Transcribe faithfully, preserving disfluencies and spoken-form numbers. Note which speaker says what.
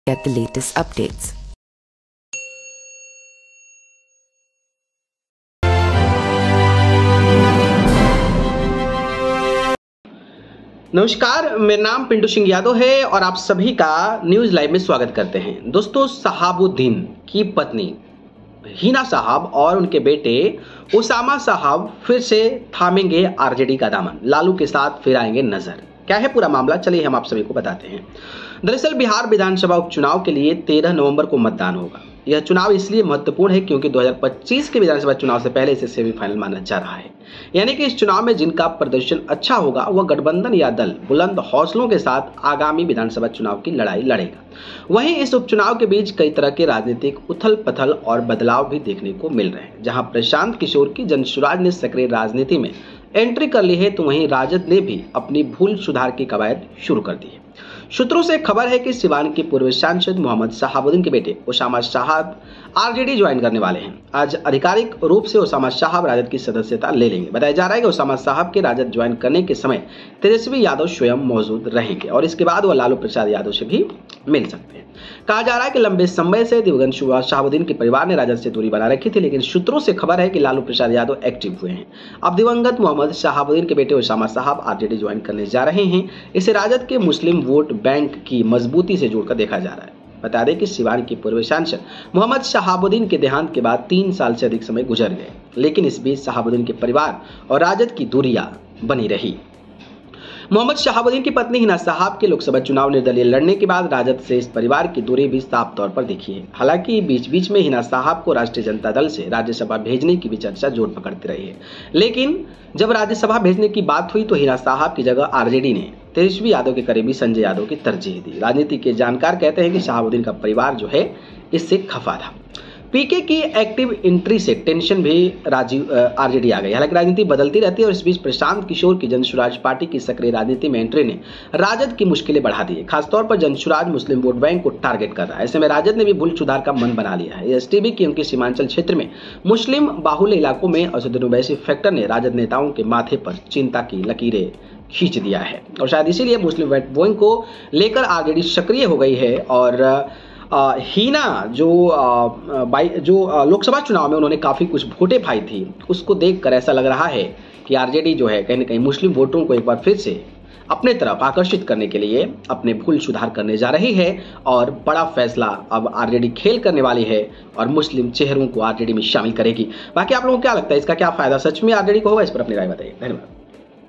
Speaker 1: Get the latest updates.
Speaker 2: नमस्कार, मेरा नाम पिंटू सिंह यादव है और आप सभी का न्यूज लाइव में स्वागत करते हैं। दोस्तों, शहाबुद्दीन की पत्नी हिना साहब और उनके बेटे उसामा साहब फिर से थामेंगे आरजेडी का दामन, लालू के साथ फिर आएंगे नजर। क्या है पूरा मामला, चलिए हम आप सभी को बताते हैं। दरअसल बिहार विधानसभा उपचुनाव के लिए तेरह नवंबर को मतदान होगा। यह चुनाव इसलिए महत्वपूर्ण है क्योंकि दो हज़ार पच्चीस के विधानसभा चुनाव से पहले इसे सेमीफाइनल माना जा रहा है। यानी कि इस चुनाव में जिनका प्रदर्शन अच्छा होगा वह गठबंधन या दल बुलंद हौसलों के साथ आगामी विधानसभा चुनाव की लड़ाई लड़ेगा। वहीं इस उपचुनाव के बीच कई तरह के राजनीतिक उथल पथल और बदलाव भी देखने को मिल रहे हैं। जहां प्रशांत किशोर की जनसुराज ने सक्रिय राजनीति में एंट्री कर ली है, तो वहीं राजद ने भी अपनी भूल सुधार की कवायद शुरू कर दी है। सूत्रों से खबर है कि सिवान के पूर्व सांसद मोहम्मद शहाबुद्दीन के बेटे उसामा साहब आरजेडी ज्वाइन करने वाले हैं। आज आधिकारिक रूप से उसामा साहब राजद की सदस्यता ले लेंगे। बताया जा रहा है कि उसामा साहब के राजद ज्वाइन करने के समय तेजस्वी यादव स्वयं मौजूद रहेंगे और इसके बाद वह लालू प्रसाद यादव से भी मिल सकते हैं। कहा जा रहा है कि लंबे समय से दिवंगत शहाबुद्दीन के परिवार ने राजद से दूरी बना रखी थी, लेकिन सूत्रों से खबर है कि लालू प्रसाद यादव एक्टिव हुए हैं। अब दिवंगत मोहम्मद शहाबुद्दीन के बेटे उसामा साहब आरजेडी ज्वाइन करने जा रहे हैं। इसे राजद के मुस्लिम वोट बैंक की मजबूती से जोड़कर देखा जा रहा है। बता दें कि सिवान के पूर्व सांसद मोहम्मद शहाबुद्दीन के देहांत के बाद तीन साल से अधिक समय गुजर गए, लेकिन इस बीच शहाबुद्दीन के परिवार और राजद की दूरियां बनी रही। मोहम्मद शहाबुद्दीन की पत्नी हिना साहब के लोकसभा चुनाव निर्दलीय लड़ने के बाद राजद से इस परिवार की दूरी भी साफ तौर पर दिखी है। हालांकि बीच बीच में हिना साहब को राष्ट्रीय जनता दल से राज्यसभा भेजने की भी चर्चा जोर पकड़ती रही है, लेकिन जब राज्यसभा भेजने की बात हुई तो हिना साहब की जगह आरजेडी ने तेजस्वी यादव के करीबी संजय यादव की तरजीह दी। राजनीति के जानकार कहते हैं कि शहाबुद्दीन का परिवार जो है इससे खफा था। पीके की एक्टिव एंट्री से टेंशन भी राजीव आरजेडी आ गई। हालांकि राजनीति बदलती रहती है और इस बीच प्रशांत किशोर की जनसुराज पार्टी की सक्रिय राजनीति में एंट्री ने राजद की मुश्किलें बढ़ा दी है। खासतौर पर जनसुराज मुस्लिम वोट बैंक को टारगेट कर रहा है। ऐसे में राजद ने भी भूल सुधार का मन बना लिया है। एसटीबी की उनके सीमांचल क्षेत्र में मुस्लिम बाहुल्य इलाकों में असदुद्दीन ओवैसी फैक्टर ने राजद नेताओं के माथे पर चिंता की लकीरें खींच दिया है और शायद इसीलिए मुस्लिम वोट बैंक को लेकर आरजेडी सक्रिय हो गई है। और आ, हीना जो आ, बाई जो लोकसभा चुनाव में उन्होंने काफ़ी कुछ वोटें पाई थी, उसको देखकर ऐसा लग रहा है कि आरजेडी जो है कहीं ना कहीं मुस्लिम वोटरों को एक बार फिर से अपने तरफ आकर्षित करने के लिए अपने भूल सुधार करने जा रही है और बड़ा फैसला अब आरजेडी खेल करने वाली है और मुस्लिम चेहरों को आरजेडी में शामिल करेगी। बाकी आप लोगों को क्या लगता है, इसका क्या फायदा सच में आरजेडी को होगा? इस पर अपनी राय बताइए। धन्यवाद।